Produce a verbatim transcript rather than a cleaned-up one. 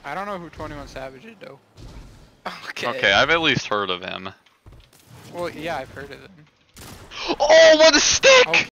I don't know who twenty-one Savage is though. Okay. Okay, I've at least heard of him. Well, yeah, I've heard of him. Oh, what a stick! Oh.